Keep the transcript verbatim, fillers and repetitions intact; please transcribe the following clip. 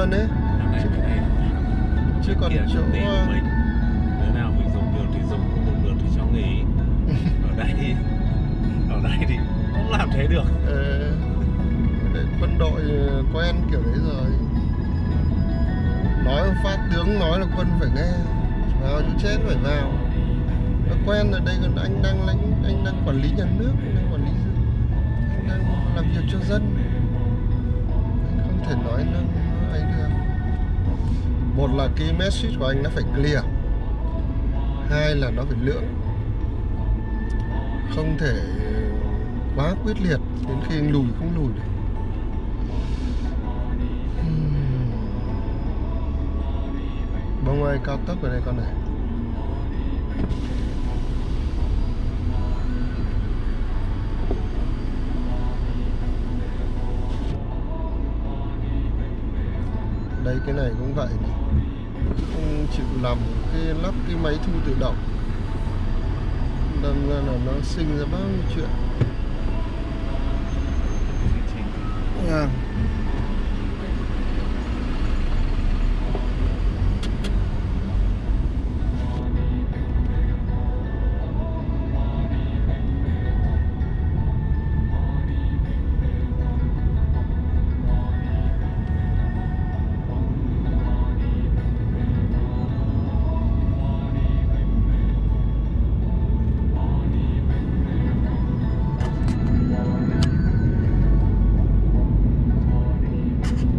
hơn ấy. Chứ, chứ còn chỗ mình đứa nào mình dùng được thì dùng, không dùng được thì cho nghỉ. Ở đây ở đây thì không làm thế được. ờ, quân đội quen kiểu đấy rồi, nói phát tướng nói là quân phải nghe, vào chỗ chết phải vào, nó quen rồi. Đây còn anh đang lãnh, anh đang quản lý nhà nước, anh đang quản lý, anh đang làm việc cho dân, anh không thể nói nó ấy được. Một là cái message của anh nó phải clear, hai là nó phải lưỡng, không thể quá quyết liệt đến khi anh lùi không lùi được. Bông ơi, cao tốc ở đây con này. Đây cái này cũng vậy này. Không chịu làm cái lắp cái máy thu tự động, đâm ra là nó sinh ra bao nhiêu chuyện.